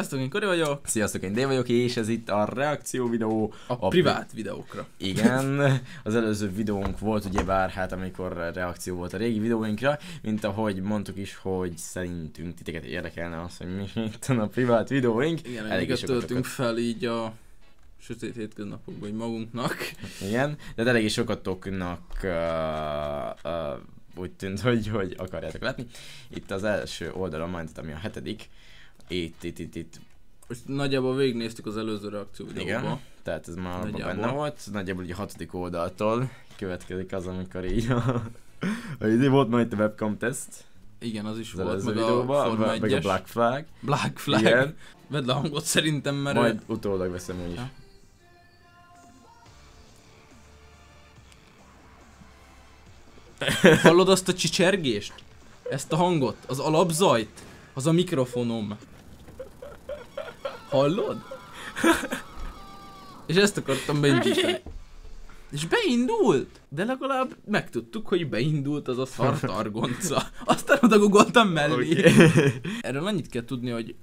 Sziasztok, én Kori vagyok. Sziasztok, én Dave vagyok, és ez itt a reakció videó. A privát videókra. Igen, az előző videónk volt ugyebár, hát amikor reakció volt a régi videóinkra, mint ahogy mondtuk is, hogy szerintünk titeket érdekelne az, hogy mi itt a privát videóink. Igen, elég töltünk fel így a sötét hétköznapokban magunknak. Igen, de elég sokatoknak úgy tűnt, hogy akarjátok látni. Itt az első oldalon, majd ami a 7. Itt. Most nagyjából végignéztük az előző reakció videóba. Igen, tehát ez már benne volt. Nagyjából ugye a 6. oldaltól következik az, amikor így volt majd a webcam teszt. Igen, az is az volt, meg videóban, a Forma 1-es. meg a Black Flag. Black Flag. Igen. Vedd le a hangot szerintem, mert... Majd utólag veszem úgyis. Ja. Hallod azt a csicsergést? Ezt a hangot? Az alapzajt? Az a mikrofonom. Hallod? És ezt akartam beindítani. És beindult! De legalább megtudtuk, hogy beindult az a szar targonca. Aztán oda googoltam mellé. Okay. Erről annyit kell tudni, hogy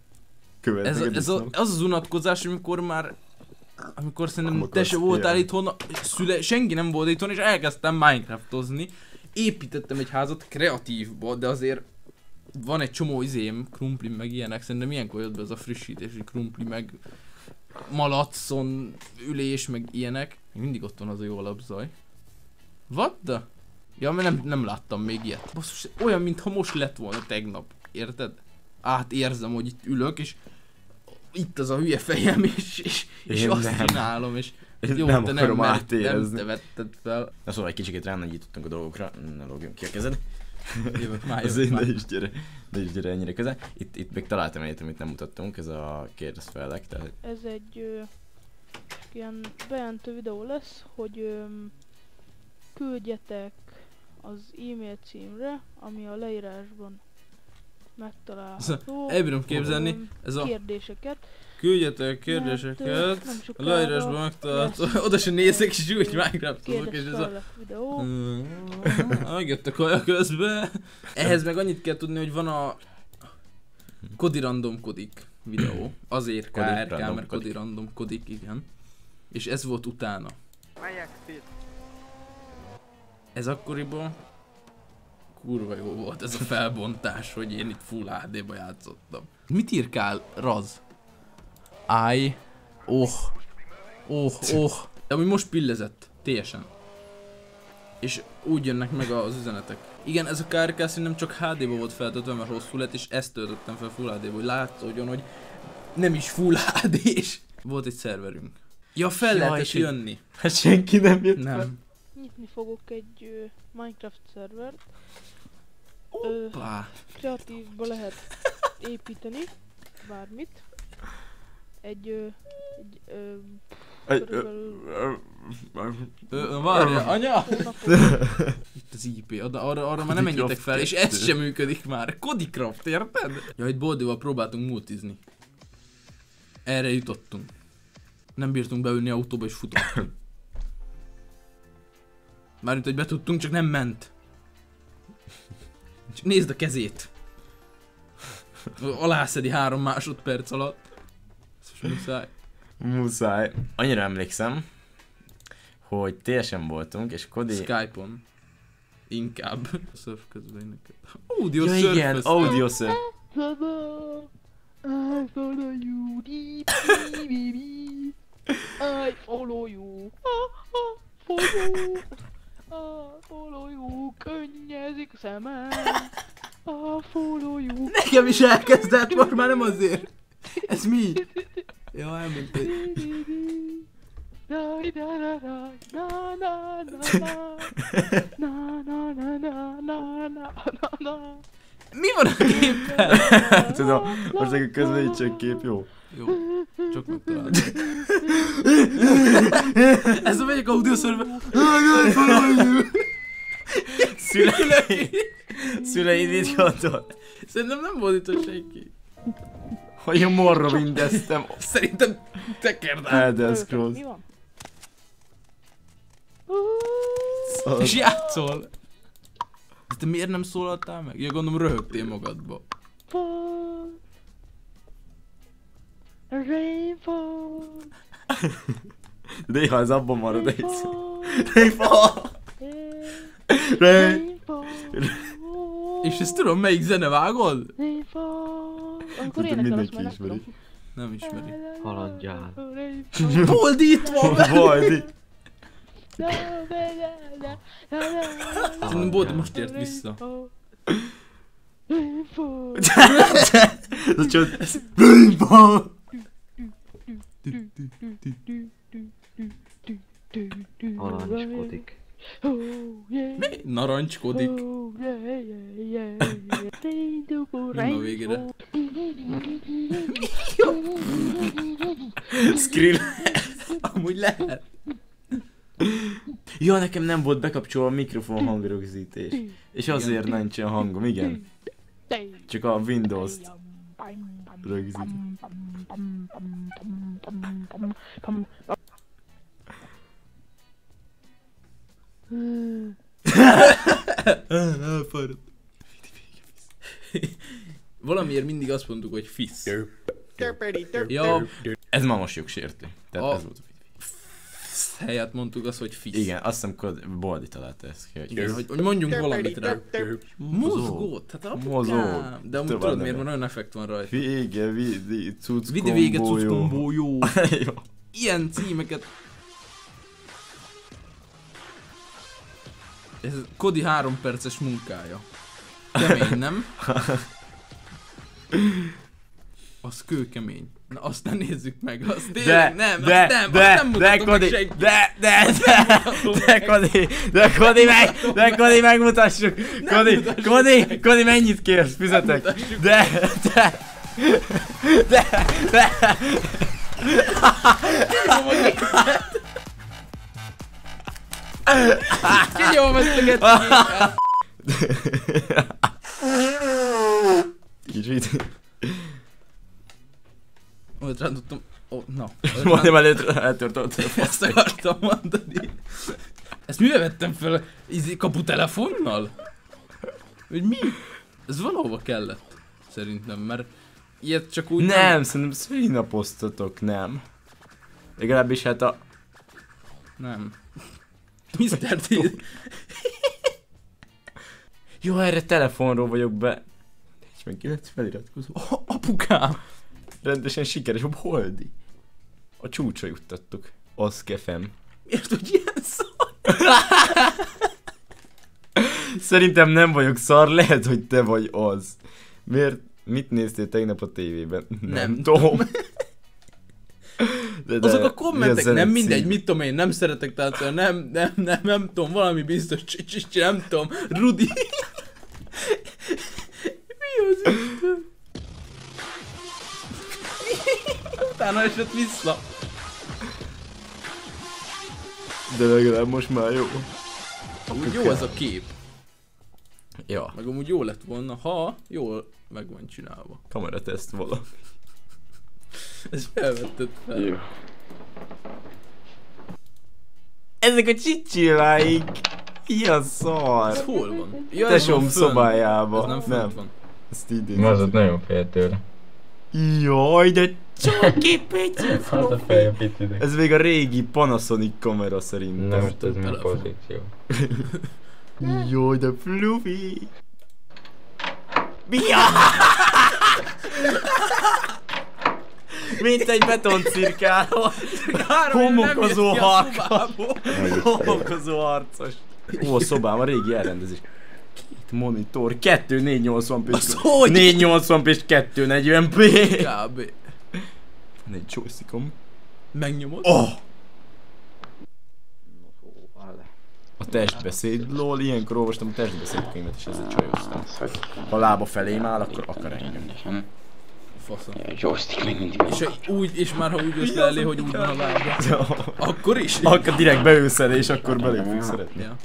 az unatkozás, amikor szerintem te se voltál itthon, senki nem volt itthon, és elkezdtem Minecraftozni. Építettem egy házat kreatívba, de azért van egy csomó izém, krumpli meg ilyenek, szerintem ilyenkor jött be ez a frissítés, hogy krumpli meg malacon ülés, meg ilyenek. Mindig ott van az a jó alapzaj. What the? Ja, mert nem láttam még ilyet. Basszus, olyan, mintha most lett volna tegnap, érted? Átérzem, hogy itt ülök, és itt az a hülye fejem, és azt nem csinálom, és jó, nem te akarom nem átérezni. te vetted fel. Na szóval egy kicsit ránagyítottunk a dolgokra, ne lógjunk ki a kezed. Jövök már. De is gyere ennyire közel. Itt még találtam egyet, amit nem mutattunk, ez a kérdezfelek, tehát... Ez egy ilyen bejelentő videó lesz, hogy küldjetek az e-mail címre, ami a leírásban megtalálható. Elbírom képzelni, ez a... kérdéseket. Küldjetek kérdéseket, a leírásban megtalálható. Oda se nézek, és úgy Minecraftozok, és ez a... videó. Megjött a kaja közbe. Ehhez meg annyit kell tudni, hogy van a Kodi Random Kodik videó. Azért KRK, mert Kodi Random Kodik, igen. És ez volt utána. Ez akkoriban kurva jó volt ez a felbontás, hogy én itt Full HD-ba játszottam. Mit írkál, Raz? De ami most pillezett, teljesen. És úgy jönnek meg az üzenetek. Igen, ez a KRK szerintem csak HD-ba volt feltöltve, mert hosszú lett, és ezt töltöttem fel Full HD-ba, hogy látszódjon, hogy nem is Full HD-s. Volt egy szerverünk. Ja, fel lehetett jönni. Hát senki nem jött nem. Fel. Nyitni fogok egy Minecraft szervert. Kreatívba lehet építeni bármit. Várja, anya! Itt az IP, arra már nem menjetek fel, és ez sem működik már. Kodicraft, érted? Ja, itt Boldival próbáltunk multizni. Erre jutottunk. Nem bírtunk beülni autóba, és futottunk. Mármint, hogy betudtunk, csak nem ment. Csak nézd a kezét. Alászedi 3 másodperc alatt. Muszáj. Muszáj. Annyira emlékszem, hogy teljesen voltunk, és Kodi... Skype-on. Inkább. A surf közben énekel. Audio ja, surf. igen, audio surf. I follow you, deep, baby. I follow you. Follow you. Könnyezik a szemem. I follow you. Nekem is elkezdett, most már nem azért. Ez mi? Ja, elment egy... Mi van a képpel? Tudom, most egy közvetítsen kép, jó? Jó, csak megtalálom. Ez a megyek audiószörbe. Szüleid mit gondolt? Szerintem nem volt itt senki. Hogy a morra mindeztem. Szerintem tekerd át. Elder Scrolls. Mi van? És játszol. Te miért nem szólaltál meg? Ja, gondolom röhögtél magadba. Rainbow. Néha ez abban marad egy Rainbow. Rainbow. És ezt tudom, melyik zene vágod? Rainbow. Amikor Tudom, énekel, azt mindenki már nem ismeri. tudom. Nem ismeri. Haladjál. Boldi itt van! Boldi. Szerintem Boldi most ért vissza. Ez csak... Rainbow. Narancskodik. Mi? Narancskodik. Mi a végére? Skrill. Amúgy lehet. Ja, nekem nem volt bekapcsolva a mikrofon hangrögzítés. És azért nincsen hangom, igen. Csak a Windows-t rögzít. Elfáradt. Valamiért mindig azt mondtuk, hogy fisz. Ja, Ez már most jogsértő. Tehát ez volt a helyett mondtuk azt, hogy fisz. Igen, azt hiszem, Boldi találta ezt ki, Igen, hogy mondjunk valamit rá. Mozgót, hát apukám. Mozgó. De amúgy tudod miért, mert olyan effekt van rajta. Vége, vidi, cucc Vidi vége, kombó, cucc jó. kombó, jó. Jó. Ilyen címeket. Ez Kodi 3 perces munkája. Kemény, nem? Az kőkemény. Na azt nem nézzük meg, azt tényleg nem, azt nem mutatom meg senki. Kodi, megmutassuk! Kodi, mennyit kérsz, fizetek? Kinyom ezt a gettigéket! Kicsit. Ott rántottam. Na. Majdnem eltört a telefon. Ezt akartam mondani. Ezt mivel vettem fel? Kaputelefonnal? Vagy mi? Ez valahova kellett. Szerintem, mert ilyet csak úgy Nem, szerintem szülinapoztatok, nem. Legalábbis hát a... Nem. Mr. T. Jó, erre telefonról vagyok be. 49 feliratkozó. Apukám! Rendesen sikeres, a Boldi. A csúcsra juttattuk. Az kefem. Miért, hogy ilyen szar? Szerintem nem vagyok szar, lehet, hogy te vagy az. Miért? Mit néztél tegnap a tévében? Nem tudom. Azok a kommentek, nem mindegy, cím. mit tudom én, nem szeretek táncolni, nem tudom, valami biztos, nem tudom, Rudi. Mi az Isten? Utána esett vissza. De legalább most már jó. Amúgy jó ez a kép. Ja, Meg amúgy jó lett volna, ha jól meg van csinálva. kamerateszt valami. Ezt felvetted fel. Jó. Ezek a csicsiláik. Mi a szar? Ez hol van? Ja, ez Tesóm van fönn. szobájába. Ez nem fönt van. Ezt így Az ott nagyon fél tőle. Jaj, de csoki pici Az a floppy. feje picidik. Ez még a régi Panasonic kamera szerintem. Nem, most ez mi telefon. pozíció. Jaj, de fluffy. Bia! Mint egy betoncirkáló. Homokozó harcos. Homokozó harcos. Ó, a szobám, a régi elrendezés. 2 monitor, 2 480p. Az hogy? 480p és 240p. Kb. Van egy joystickom. Megnyomod? Oh! A testbeszéd, lol, ilyenkor olvastam a testbeszédkönyvet és ezzel csajoztam. Ha a lába felém áll, akkor akar engem. Faszom. Joystick még mindig És már ha úgy jössz le elé, hogy úgy van a lábra. Akkor is? Akkor direkt beülsz elé, és akkor belém fog szeretni. Ja.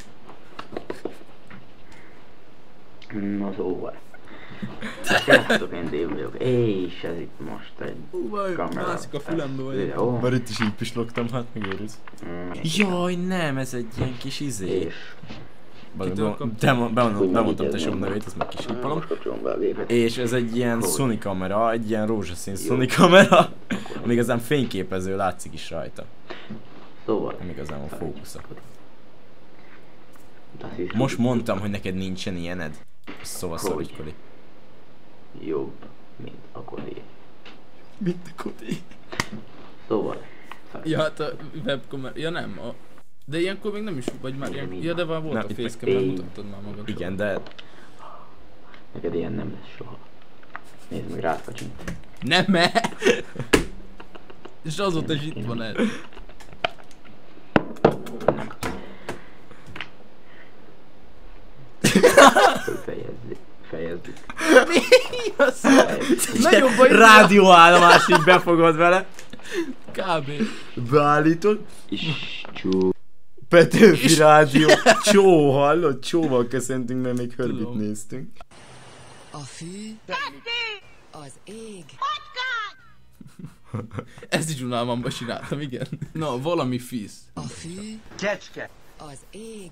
Na szóval. Sziasztok, én Dave vagyok, és ez itt most egy Vaj, kamera. mászik a fülembe vagy. Videó. Már itt is így pislogtam, hát megőrülsz. Jaj, nem, ez egy ilyen kis izé. És Bemondtam tesóm nevét, ezt meg kisípolom. most kapcsolom be a gépet. És ez egy ilyen Sony kamera, egy ilyen rózsaszín Sony kamera, Még igazán fényképező látszik is rajta. Szóval... Nem igazán a fókusza. Das ist Most gut. mondtam, hogy neked nincsen ilyened. Szóval Hogy? szólj, Kodi. Jobb, mint a Kodi. Mint a Kodi. Szóval... Ja, hát a webkamer... Ja nem, a... De ilyenkor még nem is, vagy már ilyen... Ja, de már volt Nem, a itt meg facecam, nem én. mutattad már magad. Igen, de Neked ilyen nem lesz soha. Nézd meg, rákacsint. Nem -e? És azóta is itt van ez. Fejezzük. Mi a szar? Nagyon baj. rádióállomásig befogod vele. Kb. Beállítod. És csú. Petőfi rádió. Csó, hallod? Csóval köszöntünk, mert még Hörbit Tudom. néztünk. A fű, az ég, Ezt is unalmamban csináltam, igen. Na, valami fisz. a fű, Kecske. az ég,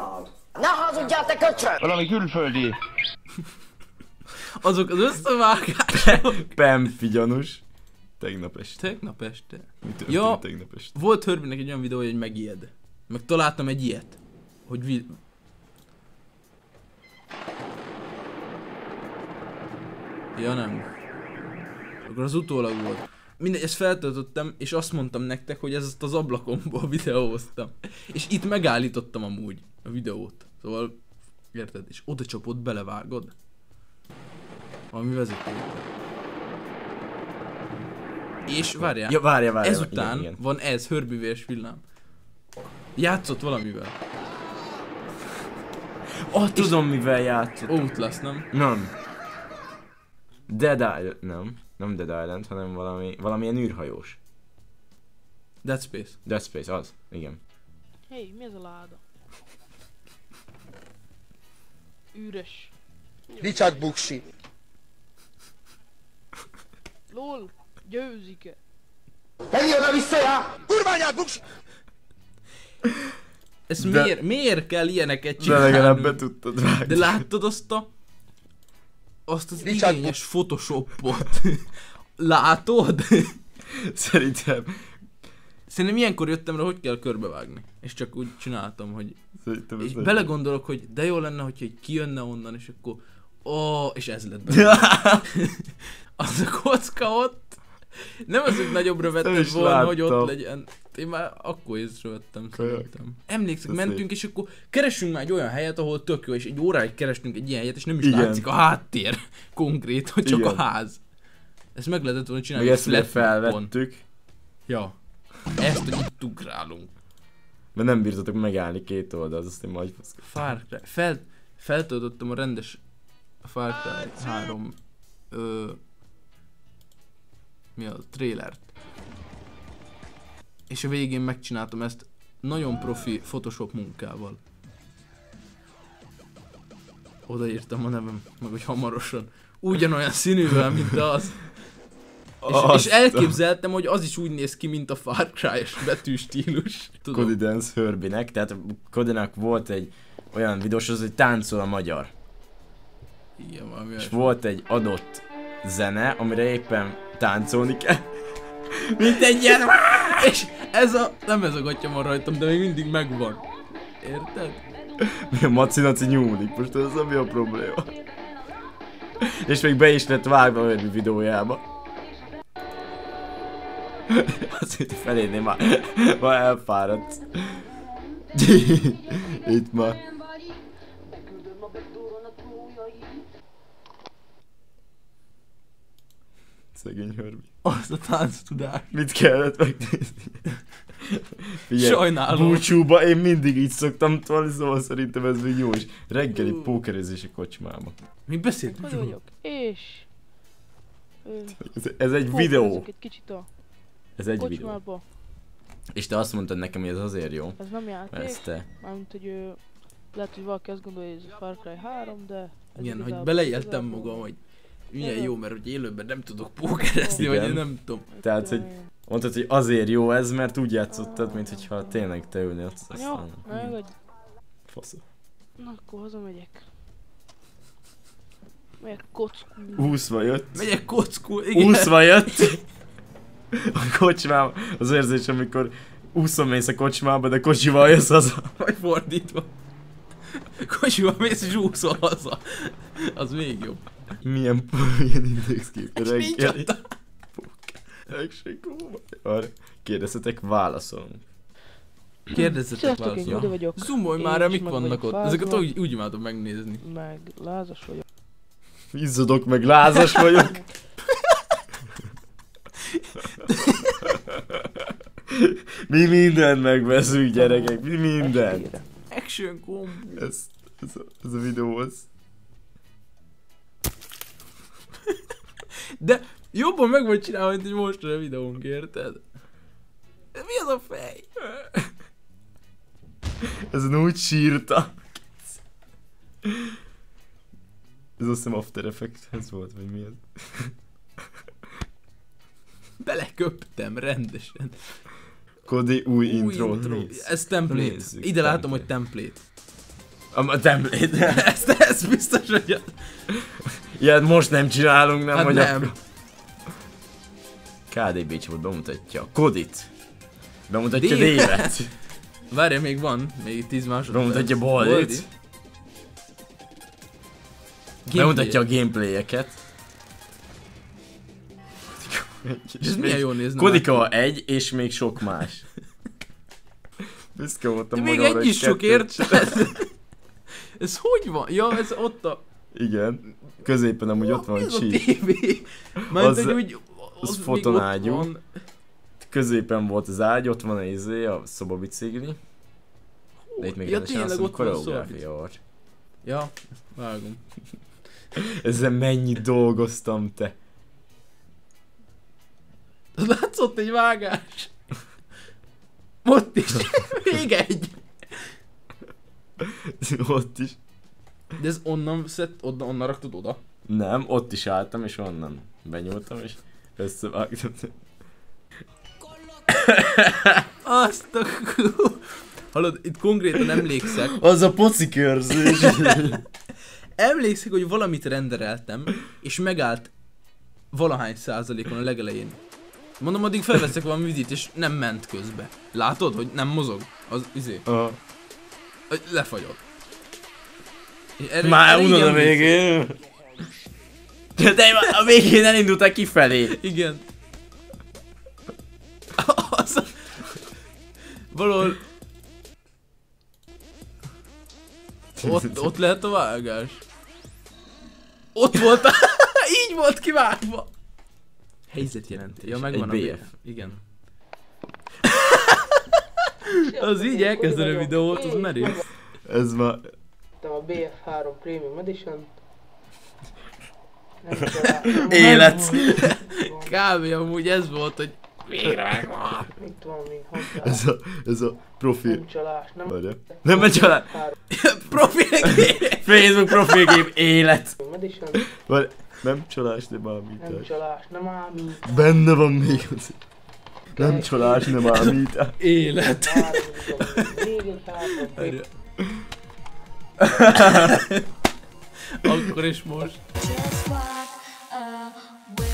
Valami külföldi. Azok az összevágások. Pemfi gyanús. Tegnap este. Tegnap este. Mi történt Ja. tegnap este? Volt Hörbinek egy olyan videója, hogy megijed. Meg találtam egy ilyet. Hogy Ja nem. Akkor az utólag volt. Mindegy, ezt feltöltöttem, és azt mondtam nektek, hogy ezt az ablakomból videóztam. És itt megállítottam amúgy a videót. Szóval, érted? És oda csapott, belevágod. Valami vezető. És várjál. Ja, várja. Ezután Igen. van ez, Hörbivérs villám. Játszott valamivel. Tudom, mivel játszott. Outlast, nem? Nem. Dead Island. Nem Dead Island, hanem valamilyen űrhajós. Dead Space. Dead Space, az. Igen. Hey, mi ez a láda? Üres. Richard Buksi. Lol, győzik-e? Menj oda-vissza, já! Kurványát, Buksi! Ezt De- miért kell ilyeneket De csinálni? legalább be tudtad vágni. De láttad azt az Richard igényes photoshopot? Látod? Szerintem Szerintem ilyenkor jöttem rá, hogy kell körbevágni. És csak úgy csináltam, hogy... ez És nagyon- belegondolok, hogy de jó lenne, hogyha egy kijönne onnan, és akkor... És ez lett belőle. Az a kocka ott. Nem az, hogy nagyobbra Nem vetted is volna, hogy láttam. ott legyen. Én már akkor észrevettem Kajak. szerintem. Emlékszek, Ez mentünk, és akkor keresünk már egy olyan helyet, ahol tök jó, és egy óráig kerestünk egy ilyen helyet, és nem is Igen. látszik a háttér konkrét, hogy csak Igen. a ház. Ezt meg lehetett volna csinálni Meg egy ezt ugye flat mapon. felvettük, Ja. Ezt, hogy itt ugrálunk. mert nem bírtatok megállni két oldalt, azt én majd faszkod. Far Cry. Feltöltöttem a rendes Far Cry 3 mi az? Trailert. És a végén megcsináltam ezt nagyon profi Photoshop munkával. Odaírtam a nevem, meg hogy hamarosan. Ugyanolyan színűvel, mint az. És elképzeltem, hogy az is úgy néz ki, mint a Far Cry-es betűstílus. Tudom. Cody Dance Hörbinek, tehát Codynak volt egy olyan videós, az, hogy táncol a magyar. Igen, valami És olyasmi. volt egy adott zene, amire éppen táncolni kell. Mint egy ilyen... És nem ez a gatya van rajtam, de még mindig megvan. Érted? Mi a macinaci nyúlik, most ez mi a probléma? És még be is lett vágva a Hörbi videójába. Azt hitt felénél már elfáradt. Itt már. Szegény Hörbi. Az a tánc tudás. Mit kellett megnézni? Figyelj, Sajnálom. búcsúba én mindig így szoktam tolni, szóval szerintem ez még jó is. Reggeli pókerezési kocsmába. Mi beszéltünk? Hogy vagyok? És... Ez egy videó. fókuszok egy kicsit a Ez egy videó. kocsmába. És te azt mondtad nekem, hogy ez azért jó. Ez nem játék. Mert ezt te... Mármint, hogy lehet, hogy valaki azt gondolja, hogy ez a Far Cry 3, de... ez Igen, hogy igazából- beleéltem igazából- magam, hogy milyen Igen. jó, mert hogy élőben nem tudok pókerezni, vagy Igen. én nem tudom. Tehát, hogy mondtad, hogy azért jó ez, mert úgy játszottad, mint hogyha tényleg te ülnél ott. Jó, Aztán... megvagy. Fasz. Na, akkor hazamegyek. Megyek kockú. Úszva jött. Megyek kockul, igen. Úszva jött. A kocsmám, az érzés, amikor úszom mész a kocsmába, de kocsival jössz haza. Vagy fordítva. Kocsival mész és úszol haza. Az még jobb. Milyen indexkép reggeli. Arra kérdeztetek, válaszolunk. Kérdezzetek Sziasztok, én válaszol. Gudi vagyok. Zoomolj Én már, is mik meg vannak vagyok ott. fázva. Ezeket úgy imádom megnézni. Meg lázas vagyok. Izzadok, meg lázas vagyok. Mi mindent megveszünk, gyerekek, mi mindent. Action combo. Ez a videó az. De jobban meg vagy csinálva, mint egy mostani videónk, érted? Mi az a fej? Ezen úgy sírta. Ez azt hiszem After Effects volt, vagy mi ez? Beleköptem rendesen. Kodi új intro. Ez template. Nézzük, Ide látom, hogy template. template. A template. Ez biztos, hogy... Ilyet most nem csinálunk, nem? Hát hogy nem. KDB csoport bemutatja Kodit. Bemutatja Dévet. Dévet. Várja, még van. Még 10 másodperc. Bemutatja Baldit. Bemutatja a gameplayeket. És ez milyen jól nézne. Kodika 1 és még sok más. Büszke voltam de még magamra, egy is hogy sok, kettőt érted? Ez hogy van? Ja, ez ott a... Igen. Középen amúgy ott van Mi egy ez a sík. tévé? Mert Az- hogy úgy... az még fotonágyú. ott van. Középen volt az ágy, ott van a szobabicikli. De itt még Ja, rendesen azt tényleg mondom, ott van koreográfia volt. Ja, vágom. Ezzel mennyit dolgoztam, te. Az látszott egy vágás. Ott is. Még egy. Ott is. De ez onnan onnan raktad oda? Nem, ott is álltam, és onnan benyúltam, és összevágtam. Azt a... Hallod, itt konkrétan emlékszek. Az a poci körzés. Emlékszek, hogy valamit rendereltem, és megállt valahány százalékon a legelején. Mondom, addig felveszek valami vidit, és nem ment közbe. Látod, hogy nem mozog? Az lefagyott. Már így unod a emlékszem. végén. De a végén elindultál kifelé. Igen. Valahol... Ott lehet a vágás. Ott volt a... Így volt kivágva. Helyzetjelentés. Ja, megvan a Egy BF. Igen. Az így elkezdeni a videót, az merész. Ez már... A BF3 Premium Edition. Élet. Kb. Amúgy ez volt, hogy végre megvan. Itt van még hozzá. Ez a profil. Nem csalás, nem? Várja. Nem becsalás. Profilgép. Facebook profilgép élet. Edition. Várj. Nem csalás, de Nem ámítás. csalás, nem ámít. Benne van még az. Nem csalás, nem ámítás. Élet. Még egy három. Akkor is most. Just walk away.